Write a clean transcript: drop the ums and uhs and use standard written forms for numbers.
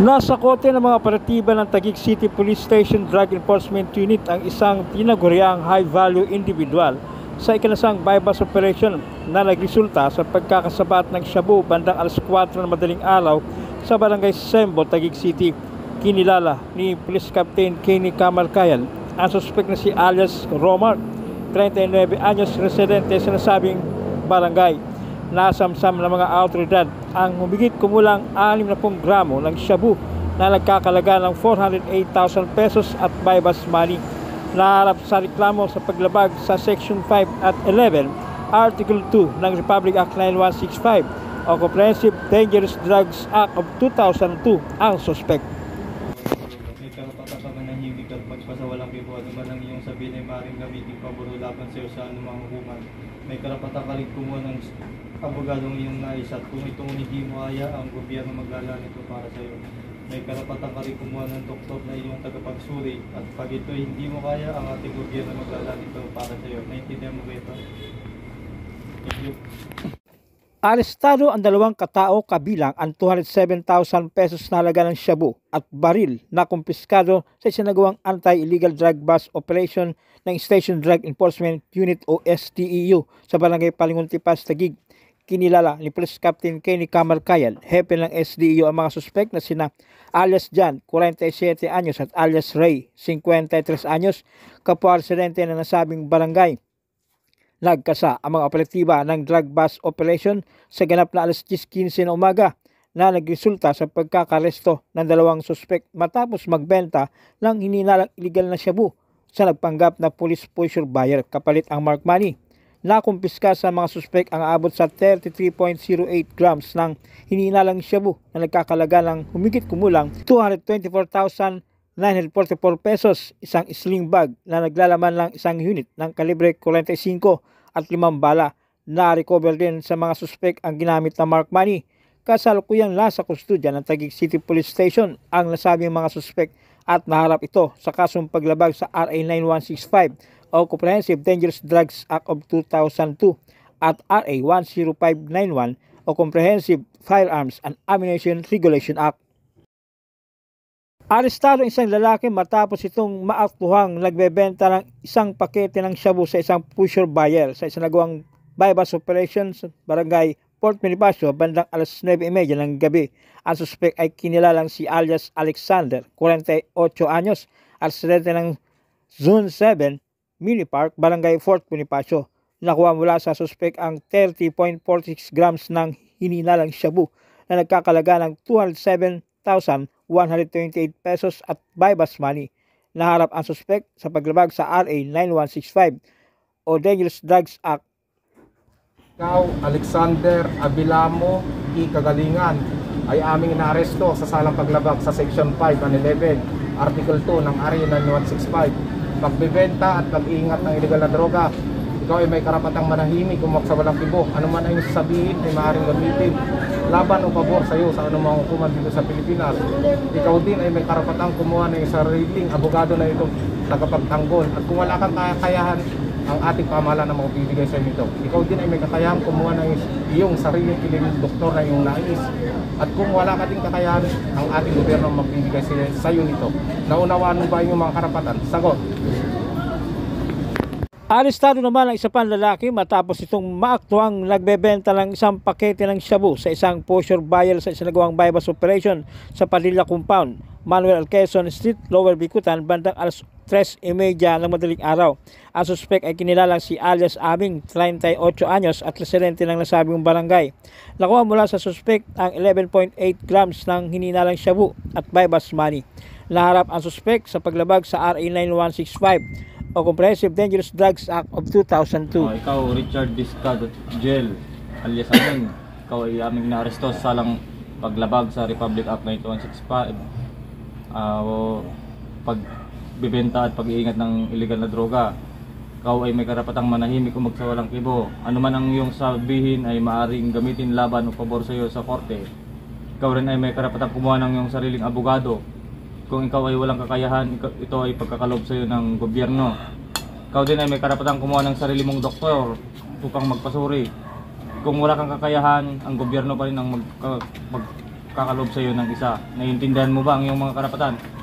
Nasa kote ng mga operatiba ng Taguig City Police Station Drug Enforcement Unit ang isang tinaguriang high-value individual sa ikinasang bypass operation na nagresulta sa pagkakasabat ng shabu bandang alas 4 ng madaling araw sa Barangay Sembo, Taguig City. Kinilala ni Police Captain Kenny Camarcayan ang suspect na si alias Romar, 39 anyos, residente sa nasabing barangay. Nasamsam ng mga autoridad ang humigit kumulang 60 gramo ng shabu na nagkakalaga ng 408,000 pesos at bypass money. Naharap sa reklamo sa paglabag sa Section 5 at 11, Article 2 ng Republic Act 9165 o Comprehensive Dangerous Drugs Act of 2002 ang suspect. May karapatan ng hindi pagpasawalang kibo at naman ang iyong sabihin ay maaaring gamitin paboro laban sa iyo sa anumang hukuman. May karapatan ka rin kumuha ng abogadong iyong nais at kung itong hindi mo kaya, ang gobyerno maglala nito para sa iyo. May karapatan ka rin kumuha ng doktor na iyong tagapagsuri at pag ito hindi mo kaya, ang ating gobyerno maglala nito para sa iyo. Naintindihan mo ba ito? Thank you. Arestado ang dalawang katao kabilang ang 207,000 pesos na halaga ng shabu at baril na kumpiskado sa isinagawang anti-illegal drug bust operation ng Station Drug Enforcement Unit o SDEU sa Barangay Palinguntipas, Taguig. Kinilala ni Police Captain Kenny Camarcayan, hepe ng SDEU, ang mga suspect na sina alias Jan, 47 anyos at alias Ray, 53 anyos, kapwa residente na nasabing barangay. Nagkasa ang mga operatiba ng drug bust operation sa ganap na alas 10:15 na umaga na nagresulta sa pagkakaresto ng dalawang suspect matapos magbenta ng hininalang illegal na shabu sa nagpanggap na police pusher buyer kapalit ang mark money. Nakumpiska sa mga suspect ang aabot sa 33.08 grams ng hininalang shabu na nagkakalaga ng humigit kumulang 224,944 pesos, isang sling bag na naglalaman ng isang unit ng kalibre 45 at 5 bala. Na-recover din sa mga suspect ang ginamit na mark money. Kasalukuyang nasa kustudya ng Taguig City Police Station ang nasabing mga suspect at naharap ito sa kasong paglabag sa RA 9165 o Comprehensive Dangerous Drugs Act of 2002 at RA 10591 o Comprehensive Firearms and Ammunition Regulation Act. Arestado isang lalaki matapos itong maaktuhang nagbebenta ng isang pakete ng shabu sa isang pusher buyer sa isinagawang bypass operation sa Barangay Port Bonifacio bandang alas 9:30 ng gabi. Ang suspect ay kinilalang si alias Alexander, 48 anyos, at residente ng Zone 7 Mini Park, Barangay Fort Bonifacio. Nakuha mula sa suspect ang 30.46 grams ng hininalang shabu na nagkakalaga ng 207,128 pesos at bypass money. Naharap ang suspect sa paglabag sa RA 9165 o Dangerous Drugs Act. Ikaw, Alexander Abilamo I. Kagalingan, ay aming inaaresto sa salang paglabag sa Section 5 and 11, Article 2 ng RA 9165. Pagbebenta at pag-iingat ng illegal na droga. Ikaw ay may karapatang manahimik, umuwag sa walang kibo. Ano man ay sabihin ay maaaring gamitin laban o pabor sa iyo sa anumang hukuman dito sa Pilipinas. Ikaw din ay may karapatang kumuha ng sariling abogado na ito tagapagtanggol. At kung wala kang kakayahan, ang ating pamahalaan na magbibigay sa iyo nito. Ikaw din ay may kakayahan kumuha ng iyong sariling piling doktor na iyong nais. At kung wala ka din kakayahan, ang ating gobyerno magbibigay sa iyo nito. Naunawaan mo ba yung mga karapatan? Sagot. Arestado naman ang isa pang lalaki matapos itong maaktuang nagbebenta ng isang pakete ng shabu sa isang pusher buyer sa isinagawang bypass operation sa Padilla Compound, Manuel Quezon Street, Lower Bicutan, bandang alas 3:30 ng madaling araw. Ang suspect ay kinilalang si alias Aming, 38 anyos at residente ng nasabing barangay. Nakuha mula sa suspect ang 11.8 grams ng hininalang shabu at bypass money. Naharap ang suspect sa paglabag sa RA 9165 o Comprehensive Dangerous Drugs Act of 2002. Ikaw, Richard Discado Gel, alias Aming, ikaw ay aming naaresto sa salang paglabag sa Republic Act 9165 o pagbibenta at pag-iingat ng illegal na droga. Ikaw ay may karapatang manahimik o magsawalang kibo. Ano man ang iyong sabihin ay maaaring gamitin laban o pabor sa iyo sa korte. Ikaw rin ay may karapatang kumuha ng iyong sariling abogado. Kung ikaw ay walang kakayahan, ito ay pagkakalob sa iyo ng gobyerno. Ikaw din ay may karapatang kumuha ng sarili mong doktor upang magpasuri. Kung wala kang kakayahan, ang gobyerno pa rin ang magkakaloob sa iyo ng isa. Naiintindihan mo ba ang iyong mga karapatan?